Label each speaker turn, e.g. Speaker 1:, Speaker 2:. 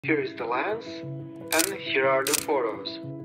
Speaker 1: Here is the lens, and here are the photos.